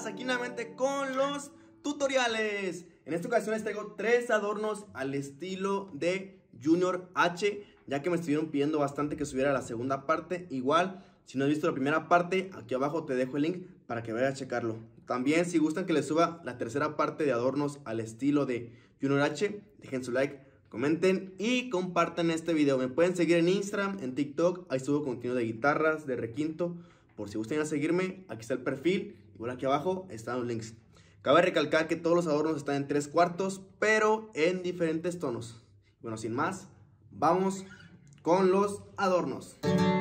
aquí nuevamente con los tutoriales. En esta ocasión les traigo 3 adornos al estilo de Junior H, ya que me estuvieron pidiendo bastante que subiera la segunda parte. Igual, si no has visto la primera parte, aquí abajo te dejo el link para que vayas a checarlo. También, si gustan que les suba la tercera parte de adornos al estilo de Junior H, dejen su like, comenten y compartan este video. Me pueden seguir en Instagram, en TikTok, ahí subo contenido de guitarras, de requinto. Por si gustan a seguirme, aquí está el perfil, igual aquí abajo están los links. Cabe recalcar que todos los adornos están en 3/4, pero en diferentes tonos. Bueno, sin más, vamos con los adornos.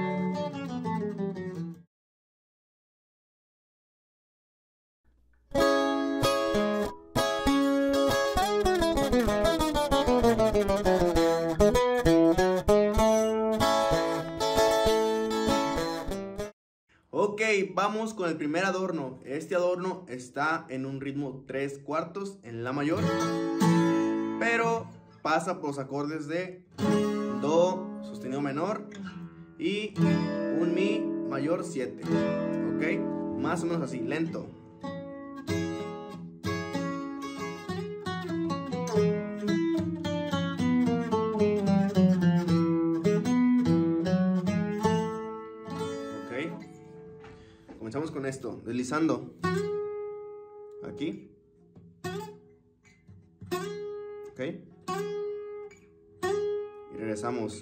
Ok, vamos con el primer adorno. Este adorno está en un ritmo 3/4 en la mayor, pero pasa por los acordes de Do sostenido menor y un Mi mayor 7. Ok, más o menos así, lento. Comenzamos con esto, deslizando aquí, ok, y regresamos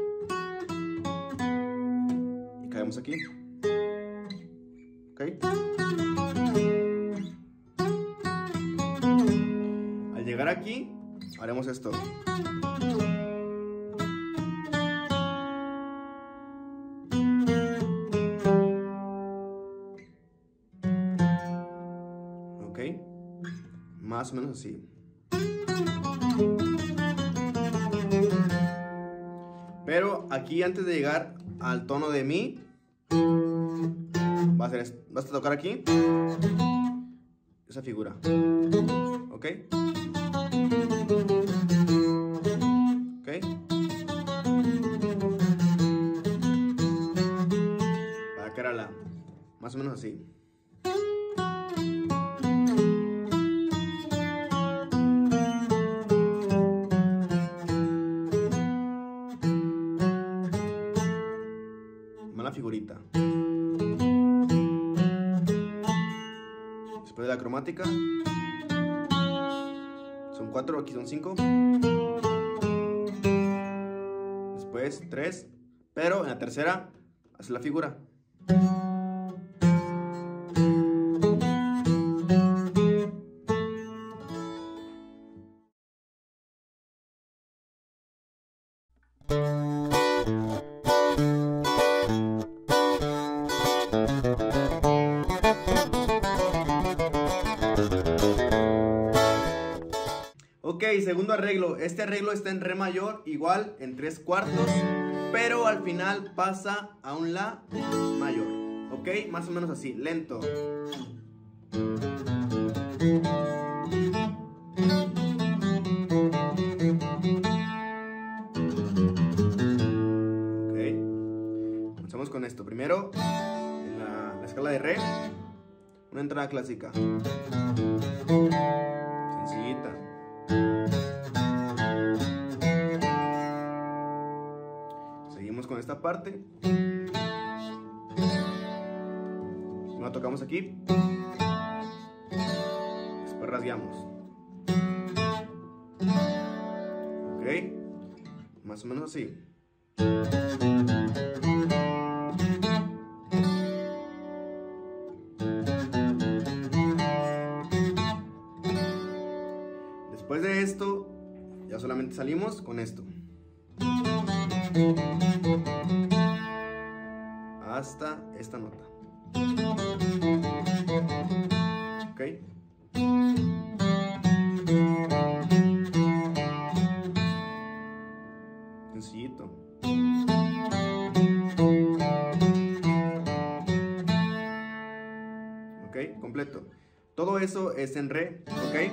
y caemos aquí, ok. Al llegar aquí haremos esto. Más o menos así. Pero aquí, antes de llegar al tono de Mi, vas a tocar aquí esa figura, ok, ok, para que era la, más o menos así. La figurita. Después de la cromática son 4, aquí son 5. Después 3, pero en la tercera hace la figura. Ok, segundo arreglo. Este arreglo está en Re mayor, igual en 3/4, pero al final pasa a un La mayor. Ok, más o menos así, lento. Ok, comenzamos con esto. Primero, en la escala de Re, una entrada clásica. Sencillita. Seguimos con esta parte. Lo tocamos aquí. Después rasgueamos. Ok, más o menos así. Después de esto, ya solamente salimos con esto. Hasta esta nota. Ok. Sencillito. Ok, completo. Todo eso es en Re, ok.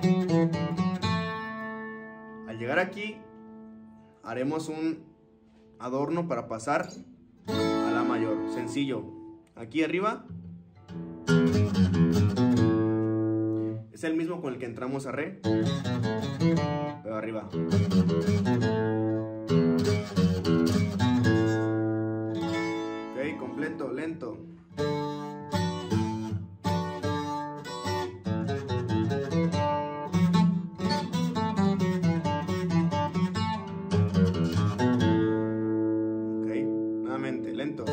Al llegar aquí haremos un adorno para pasar a la mayor. Sencillo. Aquí arriba es el mismo con el que entramos a re, pero arriba. Ok, completo, lento. Ok, nuevamente, lento.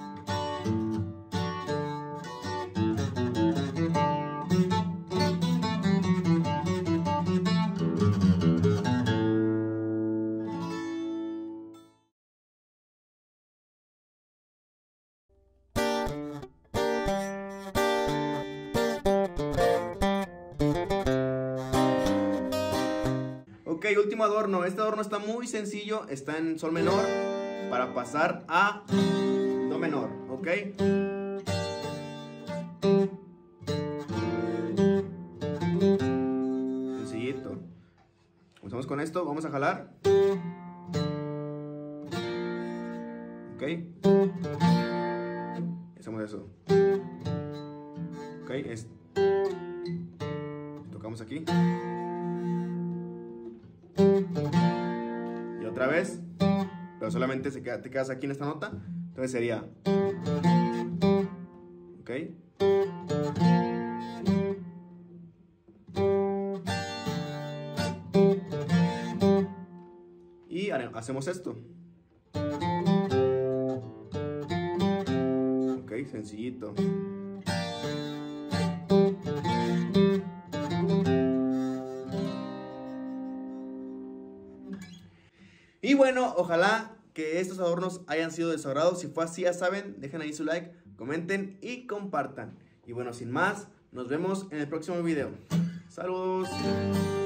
Ok, último adorno. Este adorno está muy sencillo. Está en sol menor para pasar a do menor. Ok. Sencillito. Comenzamos con esto. Vamos a jalar. Ok. Hacemos eso. Ok. Tocamos aquí. Y otra vez, pero solamente te quedas aquí en esta nota. Entonces sería, ok, y hacemos esto. Ok, sencillito. Y bueno, ojalá que estos adornos hayan sido de su agrado. Si fue así, ya saben, dejen ahí su like, comenten y compartan. Y bueno, sin más, nos vemos en el próximo video. ¡Saludos!